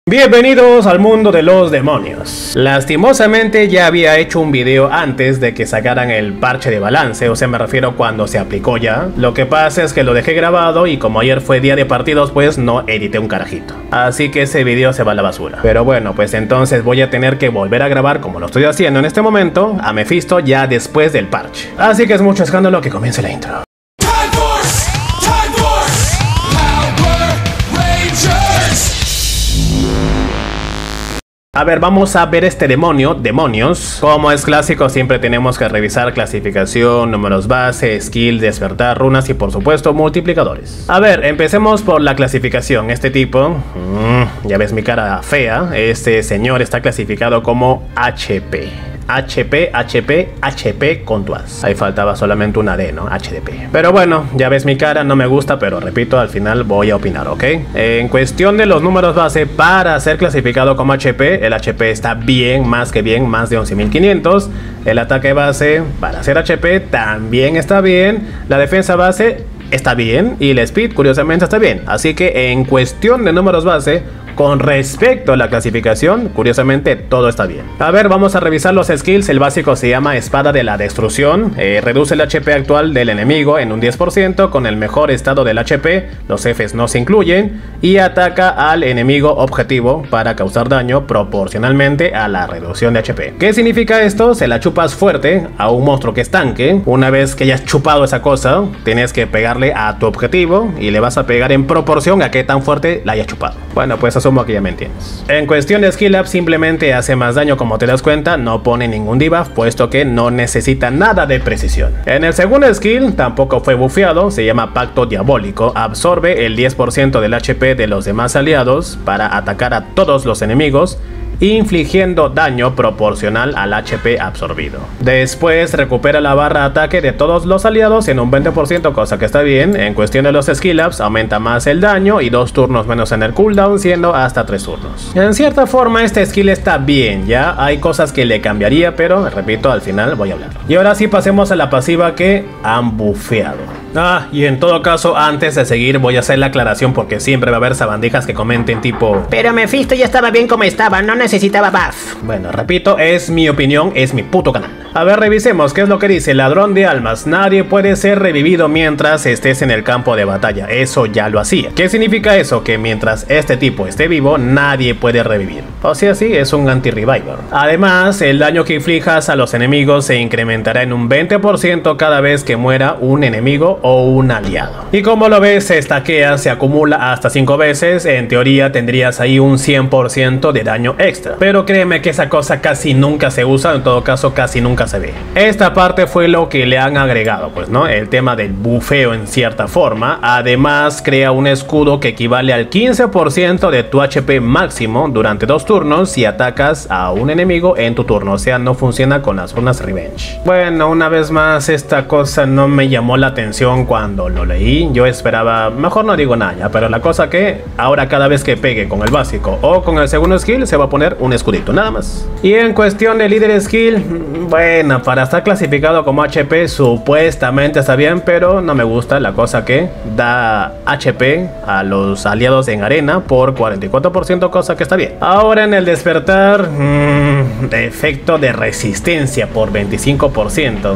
Bienvenidos al mundo de los demonios. Lastimosamente ya había hecho un video antes de que sacaran el parche de balance, o sea, me refiero cuando se aplicó ya. Lo que pasa es que lo dejé grabado y como ayer fue día de partidos, pues no edité un carajito. Así que ese video se va a la basura. Pero bueno, pues entonces voy a tener que volver a grabar, como lo estoy haciendo en este momento, a Mephisto ya después del parche. Así que es mucho escándalo que comience la intro. A ver, vamos a ver este demonios. Como es clásico, siempre tenemos que revisar clasificación, números base, skill, despertar, runas y por supuesto multiplicadores. A ver, empecemos por la clasificación. Este tipo, ya ves mi cara fea, este señor está clasificado como HP. HP con tu as. Ahí faltaba solamente una D, ¿no? HDP. Pero bueno, ya ves mi cara, no me gusta, pero repito, al final voy a opinar, ¿ok? En cuestión de los números base, para ser clasificado como HP, el HP está bien, más que bien, más de 11.500. El ataque base, para ser HP, también está bien. La defensa base está bien y el speed, curiosamente, está bien. Así que en cuestión de números base, con respecto a la clasificación, curiosamente todo está bien. A ver, vamos a revisar los skills. El básico se llama Espada de la Destrucción. Reduce el HP actual del enemigo en un 10% con el mejor estado del HP. Los Fs no se incluyen. Y ataca al enemigo objetivo para causar daño proporcionalmente a la reducción de HP. ¿Qué significa esto? Se la chupas fuerte a un monstruo que es tanque. Una vez que hayas chupado esa cosa, tienes que pegarle a tu objetivo y le vas a pegar en proporción a qué tan fuerte la hayas chupado. Bueno, pues asumo que ya me entiendes. En cuestión de skill up, simplemente hace más daño, como te das cuenta. No pone ningún debuff, puesto que no necesita nada de precisión. En el segundo skill, tampoco fue bufeado. Se llama Pacto Diabólico. Absorbe el 10% del HP de los demás aliados para atacar a todos los enemigos, infligiendo daño proporcional al HP absorbido. Después recupera la barra de ataque de todos los aliados en un 20%, cosa que está bien. En cuestión de los skill ups, aumenta más el daño y 2 turnos menos en el cooldown, siendo hasta 3 turnos. En cierta forma este skill está bien, ya hay cosas que le cambiaría, pero repito, al final voy a hablar. Y ahora sí pasemos a la pasiva que han bufeado. Y en todo caso, antes de seguir voy a hacer la aclaración porque siempre va a haber sabandijas que comenten tipo: pero Mephisto ya estaba bien como estaba, no necesitaba buff. Bueno, repito, es mi opinión, es mi puto canal. A ver, revisemos qué es lo que dice Ladrón de Almas. Nadie puede ser revivido mientras estés en el campo de batalla. Eso ya lo hacía. ¿Qué significa eso? Que mientras este tipo esté vivo, nadie puede revivir. O sea, sí, es un anti-reviver. Además, el daño que inflijas a los enemigos se incrementará en un 20% cada vez que muera un enemigo o un aliado. Y como lo ves, se estaquea, se acumula hasta 5 veces. En teoría tendrías ahí un 100% de daño extra. Pero créeme que esa cosa casi nunca se usa, en todo caso casi nunca se ve. Esta parte fue lo que le han agregado, pues, ¿no? El tema del bufeo en cierta forma. Además, crea un escudo que equivale al 15% de tu HP máximo durante 2 turnos si atacas a un enemigo en tu turno. O sea, no funciona con las runas Revenge. Bueno, una vez más, esta cosa no me llamó la atención cuando lo leí. Yo esperaba, mejor no digo nada, pero la cosa que ahora cada vez que pegue con el básico o con el segundo skill se va a poner un escudito, nada más. Y en cuestión de líder skill, bueno, para estar clasificado como HP supuestamente está bien, pero no me gusta la cosa que da HP a los aliados en arena por 44%, cosa que está bien. Ahora en el despertar, efecto de resistencia por 25%.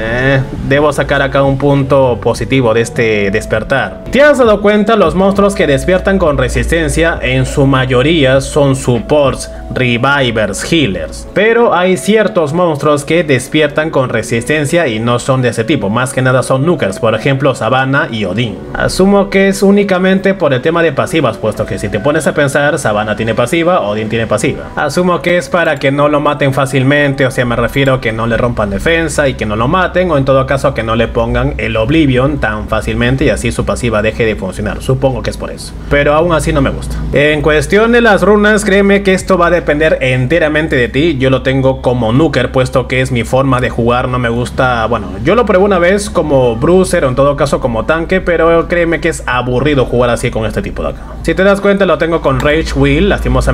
Debo sacar acá un punto positivo de este despertar. ¿Te has dado cuenta? Los monstruos que despiertan con resistencia en su mayoría son supports, revivers, healers, pero hay ciertos monstruos que despiertan con resistencia y no son de ese tipo. Más que nada son nukers, por ejemplo Savannah y Odín. Asumo que es únicamente por el tema de pasivas, puesto que si te pones a pensar, Savannah tiene pasiva, Odín tiene pasiva. Asumo que es para que no lo maten fácilmente, o sea, me refiero a que no le rompan defensa y que no lo maten, o en todo caso que no le pongan el Oblivion tan fácilmente y así su pasiva deje de funcionar. Supongo que es por eso, pero aún así no me gusta. En cuestión de las runas, créeme que esto va a depender enteramente de ti. Yo lo tengo como nuker, puesto que es mi forma de jugar. No me gusta, bueno, yo lo probé una vez como bruiser o en todo caso como tanque, pero créeme que es aburrido jugar así con este tipo de acá. Si te das cuenta, lo tengo con Rage Wheel. Lastimosamente me falta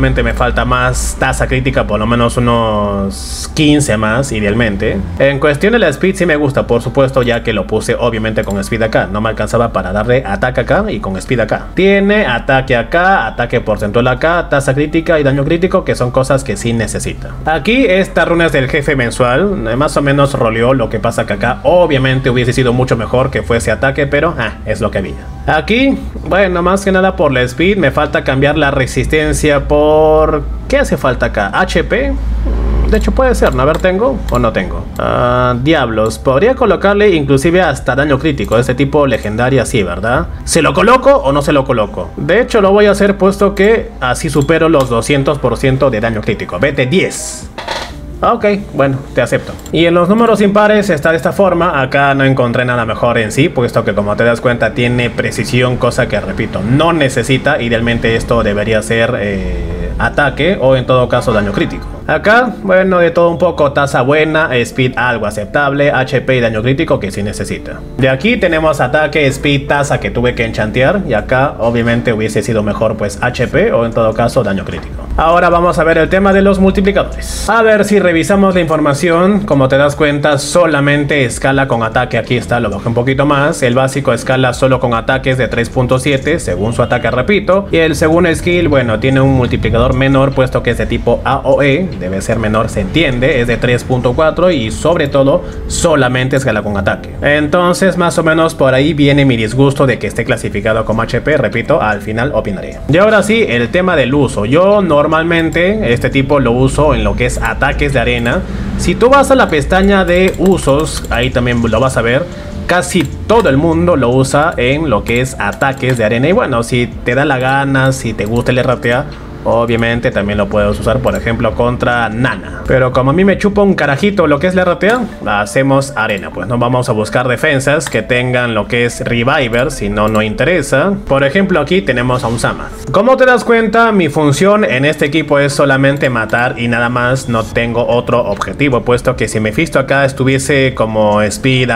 falta más tasa crítica, por lo menos unos 15 más idealmente. En cuestión de la speed sí me gusta, por supuesto, ya que lo puse obviamente con speed acá. No me alcanzaba para darle ataque acá y con speed acá. Tiene ataque acá, ataque porcentual acá, tasa crítica y daño crítico, que son cosas que sí necesita. Aquí esta runa es del jefe mensual, más o menos roleó. Lo que pasa que acá obviamente hubiese sido mucho mejor que fuese ataque, pero es lo que había. Aquí, bueno, más que nada por la speed, me falta cambiar la resistencia por... ¿Qué hace falta acá? ¿HP? De hecho puede ser, ¿no? A ver, ¿tengo o no tengo? Diablos, podría colocarle inclusive hasta daño crítico, este tipo legendaria, sí, ¿verdad? ¿Se lo coloco o no se lo coloco? De hecho lo voy a hacer puesto que así supero los 200% de daño crítico. Vete 10. Ok, bueno, te acepto. Y en los números impares está de esta forma. Acá no encontré nada mejor en sí, puesto que como te das cuenta tiene precisión, cosa que repito, no necesita. Idealmente esto debería ser ataque o en todo caso daño crítico. Acá, bueno, de todo un poco, tasa buena, speed algo aceptable, HP y daño crítico que sí necesita. De aquí tenemos ataque, speed, tasa que tuve que enchantear, y acá obviamente hubiese sido mejor pues HP o en todo caso daño crítico. Ahora vamos a ver el tema de los multiplicadores. A ver si revisamos la información, como te das cuenta solamente escala con ataque, aquí está, lo bajé un poquito más. El básico escala solo con ataques de 3.7 según su ataque, repito, y el segundo skill, bueno, tiene un multiplicador menor puesto que es de tipo AOE. Debe ser menor, se entiende, es de 3.4 y sobre todo solamente escala con ataque. Entonces más o menos por ahí viene mi disgusto de que esté clasificado como HP, repito, al final opinaré. Y ahora sí, el tema del uso. Yo normalmente este tipo lo uso en lo que es ataques de arena. Si tú vas a la pestaña de usos, ahí también lo vas a ver. Casi todo el mundo lo usa en lo que es ataques de arena. Y bueno, si te da la gana, si te gusta el RTA, obviamente también lo puedes usar, por ejemplo, contra Nana. Pero como a mí me chupa un carajito lo que es la RTA, hacemos arena. Pues no vamos a buscar defensas que tengan lo que es Reviver, si no, no interesa. Por ejemplo, aquí tenemos a un Sama. Como te das cuenta, mi función en este equipo es solamente matar y nada más. No tengo otro objetivo, puesto que si Mephisto acá estuviese como Speed,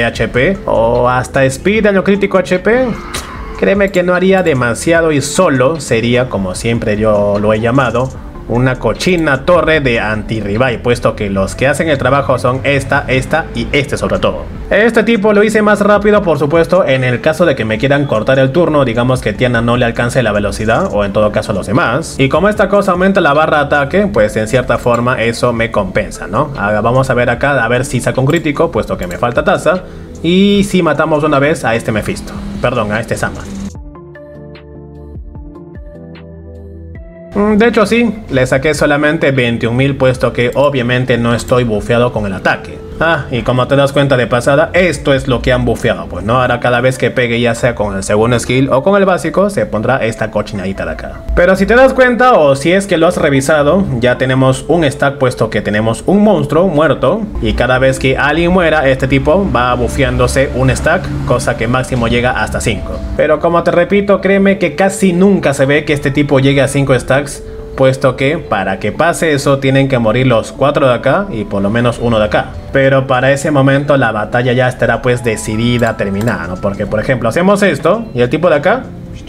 HP o hasta Speed, daño crítico, HP... créeme que no haría demasiado y solo sería, como siempre yo lo he llamado, una cochina torre de anti-revive, puesto que los que hacen el trabajo son esta y este sobre todo. Este tipo lo hice más rápido, por supuesto, en el caso de que me quieran cortar el turno, digamos que Tiana no le alcance la velocidad, o en todo caso los demás. Y como esta cosa aumenta la barra de ataque, pues en cierta forma eso me compensa, ¿no? Ahora vamos a ver acá, a ver si saco un crítico, puesto que me falta tasa. Y si matamos una vez a este Mephisto, perdón, a este Sama. De hecho sí, le saqué solamente 21.000 puesto que obviamente no estoy bufeado con el ataque. Y como te das cuenta de pasada, esto es lo que han bufeado, pues no, ahora cada vez que pegue ya sea con el segundo skill o con el básico, se pondrá esta cochinadita de acá. Pero si te das cuenta o si es que lo has revisado, ya tenemos un stack puesto que tenemos un monstruo muerto y cada vez que alguien muera, este tipo va bufeándose un stack, cosa que máximo llega hasta 5. Pero como te repito, créeme que casi nunca se ve que este tipo llegue a 5 stacks, puesto que para que pase eso tienen que morir los 4 de acá y por lo menos uno de acá. Pero para ese momento la batalla ya estará pues decidida, terminada, ¿no? Porque por ejemplo hacemos esto y el tipo de acá,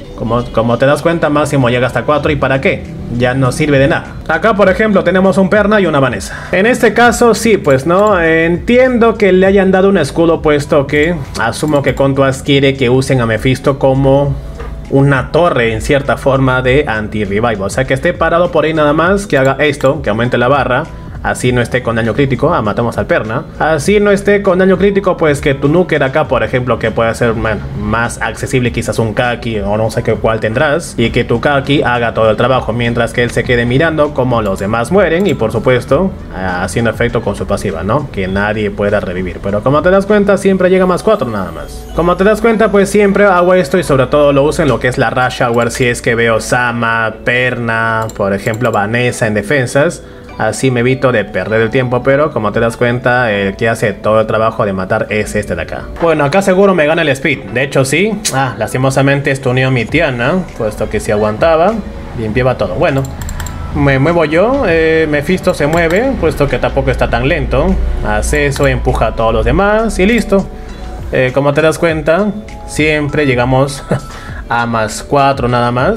como te das cuenta, máximo llega hasta 4 y ¿para qué? Ya no sirve de nada. Acá por ejemplo tenemos un Perna y una Vanessa. En este caso sí, pues no, entiendo que le hayan dado un escudo, puesto que asumo que Contuas quiere que usen a Mephisto como una torre en cierta forma de anti-revive, o sea que esté parado por ahí nada más, que haga esto, que aumente la barra, así no esté con daño crítico. Matamos al Perna. Así no esté con daño crítico, pues que tu Nuker acá, por ejemplo, que puede ser más accesible, quizás un Kaki o no sé qué cuál tendrás, y que tu Kaki haga todo el trabajo mientras que él se quede mirando como los demás mueren y por supuesto haciendo efecto con su pasiva, ¿no? Que nadie pueda revivir. Pero como te das cuenta, siempre llega más 4 nada más. Como te das cuenta, pues siempre hago esto y sobre todo lo uso en lo que es la Rush Hour, si es que veo Sama, Perna, por ejemplo Vanessa en defensas. Así me evito de perder el tiempo, pero como te das cuenta, el que hace todo el trabajo de matar es este de acá. Bueno, acá seguro me gana el speed. De hecho sí, lastimosamente stuneó mi Tiana, puesto que si aguantaba, limpiaba todo. Bueno, me muevo yo, Mephisto se mueve, puesto que tampoco está tan lento. Hace eso, empuja a todos los demás y listo. Como te das cuenta, siempre llegamos a más 4 nada más.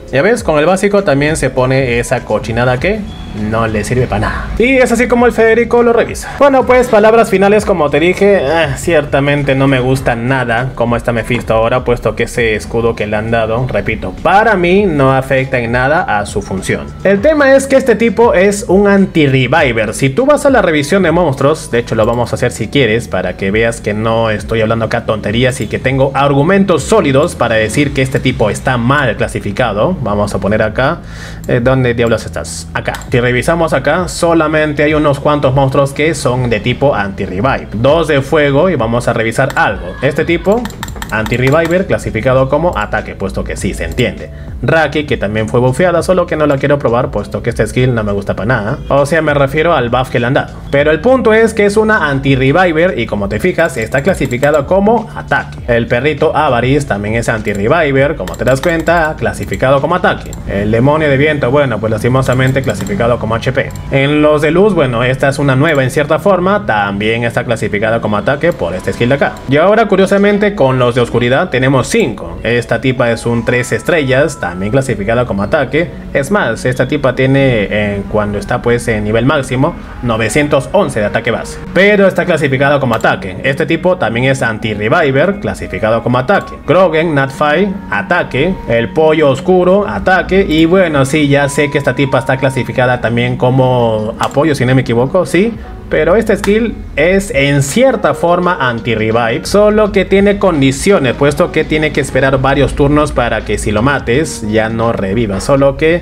Ya ves, con el básico también se pone esa cochinada que no le sirve para nada. Y es así como el Federico lo revisa. Bueno, pues palabras finales, como te dije, ciertamente no me gusta nada como está Mephisto ahora, puesto que ese escudo que le han dado, repito, para mí no afecta en nada a su función. El tema es que este tipo es un anti-reviver. Si tú vas a la revisión de monstruos, de hecho lo vamos a hacer si quieres, para que veas que no estoy hablando acá tonterías y que tengo argumentos sólidos para decir que este tipo está mal clasificado. Vamos a poner acá, ¿dónde diablos estás? Acá. Si revisamos acá, solamente hay unos cuantos monstruos que son de tipo anti-revive, 2 de fuego, y vamos a revisar algo. Este tipo anti-reviver clasificado como ataque, puesto que sí se entiende. Raki, que también fue bufeada, solo que no la quiero probar, puesto que este skill no me gusta para nada. O sea, me refiero al buff que le han dado. Pero el punto es que es una anti-reviver y como te fijas, está clasificado como ataque. El perrito Avaris también es anti-reviver, como te das cuenta, clasificado como ataque. El demonio de viento, bueno, pues lastimosamente clasificado como HP. En los de luz, bueno, esta es una nueva en cierta forma, también está clasificada como ataque por este skill de acá. Y ahora, curiosamente, con los de oscuridad tenemos 5. Esta tipa es un 3 estrellas, también clasificada como ataque. Es más, esta tipa tiene, cuando está pues en nivel máximo, 911 de ataque base, pero está clasificada como ataque. Este tipo también es anti-reviver, clasificado como ataque. Krogan, Natfai, ataque. El pollo oscuro, ataque. Y bueno, sí, ya sé que esta tipa está clasificada también como apoyo, si no me equivoco, sí. Pero este skill es en cierta forma anti-revive, solo que tiene condiciones, puesto que tiene que esperar varios turnos para que si lo mates ya no reviva. Solo que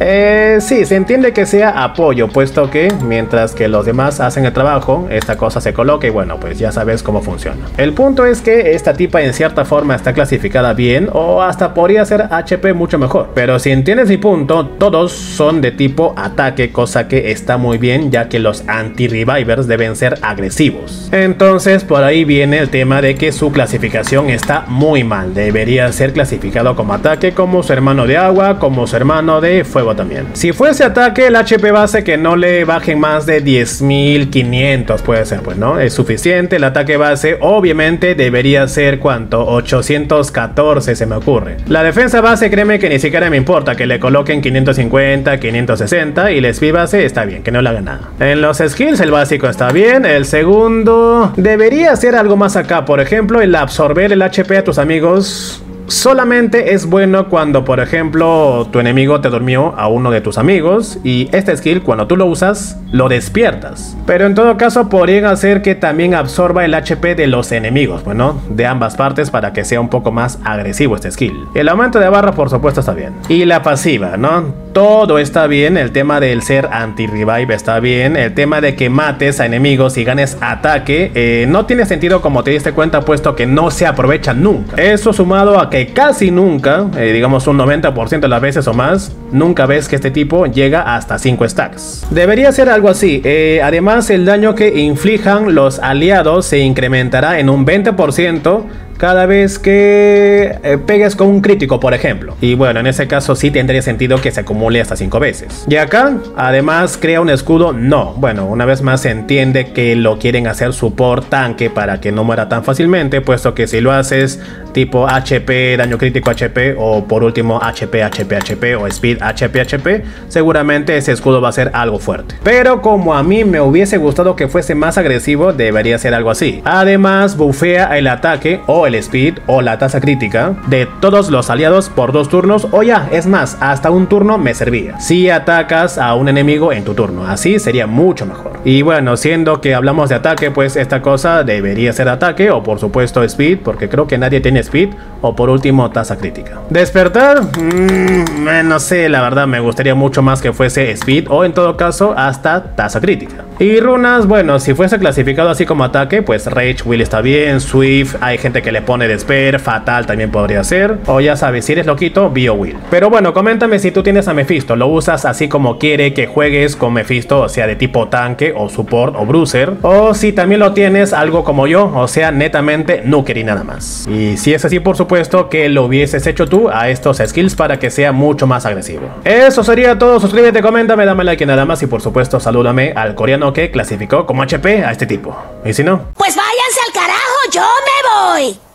sí, se entiende que sea apoyo, puesto que mientras que los demás hacen el trabajo, esta cosa se coloca y bueno, pues ya sabes cómo funciona. El punto es que esta tipa en cierta forma está clasificada bien, o hasta podría ser HP mucho mejor. Pero si entiendes mi punto, todos son de tipo ataque, cosa que está muy bien, ya que los anti-revive deben ser agresivos. Entonces por ahí viene el tema de que su clasificación está muy mal. Debería ser clasificado como ataque, como su hermano de agua, como su hermano de fuego también. Si fuese ataque, el HP base que no le bajen más de 10.500 puede ser, pues no, es suficiente. El ataque base obviamente debería ser, ¿cuánto? 814 se me ocurre. La defensa base, créeme que ni siquiera me importa que le coloquen 550, 560, y el speed base está bien, que no le haga nada. En los skills el básico está bien, el segundo debería ser algo más acá. Por ejemplo, el absorber el HP a tus amigos solamente es bueno cuando, por ejemplo, tu enemigo te durmió a uno de tus amigos, y este skill, cuando tú lo usas, lo despiertas. Pero en todo caso podrían hacer que también absorba el HP de los enemigos, bueno, de ambas partes, para que sea un poco más agresivo este skill. El aumento de barra, por supuesto, está bien. Y la pasiva, ¿no? Todo está bien. El tema del ser anti-revive está bien. El tema de que mates a enemigos y ganes ataque no tiene sentido, como te diste cuenta, puesto que no se aprovecha nunca. Eso sumado a que casi nunca, digamos un 90% de las veces o más, nunca ves que este tipo llega hasta 5 stacks. Debería ser algo así. Además, el daño que inflijan los aliados se incrementará en un 20% cada vez que pegues con un crítico, por ejemplo. Y bueno, en ese caso sí tendría sentido que se acumule hasta 5 veces. Y acá, además, crea un escudo. No, bueno, una vez más se entiende que lo quieren hacer support tanque para que no muera tan fácilmente, puesto que si lo haces tipo HP, daño crítico HP, o por último HP, HP, HP, o speed HP, HP, seguramente ese escudo va a ser algo fuerte. Pero como a mí me hubiese gustado que fuese más agresivo, debería ser algo así. Además, bufea el ataque o el speed o la tasa crítica de todos los aliados por 2 turnos, o ya, es más, hasta un turno me servía si atacas a un enemigo en tu turno. Así sería mucho mejor. Y bueno, siendo que hablamos de ataque, pues esta cosa debería ser ataque, o por supuesto speed, porque creo que nadie tiene speed, o por último tasa crítica. Despertar, no sé, la verdad me gustaría mucho más que fuese speed, o en todo caso hasta tasa crítica. Y runas, bueno, si fuese clasificado así como ataque, pues Rage Will está bien, Swift, hay gente que le pone Despair, Fatal también podría ser, o ya sabes, si eres loquito, Bio Will. Pero bueno, coméntame si tú tienes a Mephisto, ¿lo usas así como quiere que juegues con Mephisto, o sea de tipo tanque o support o bruiser? O si también lo tienes algo como yo, o sea netamente nuker y nada más. Y si es así, por supuesto que lo hubieses hecho tú a estos skills para que sea mucho más agresivo. Eso sería todo, suscríbete, coméntame, dame like y nada más, y por supuesto salúdame al coreano que clasificó como HP a este tipo. Y si no, pues váyanse al carajo, yo me voy.